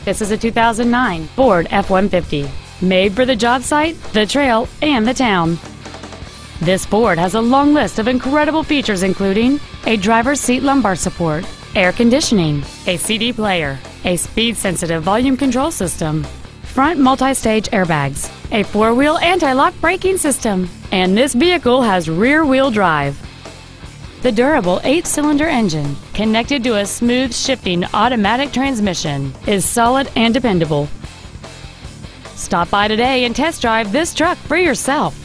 This is a 2009 Ford F-150, made for the job site, the trail, and the town. This Ford has a long list of incredible features including a driver's seat lumbar support, air conditioning, a CD player, a speed-sensitive volume control system, front multi-stage airbags, a four-wheel anti-lock braking system, and this vehicle has rear-wheel drive. The durable 8-cylinder engine, connected to a smooth shifting automatic transmission, is solid and dependable. Stop by today and test drive this truck for yourself.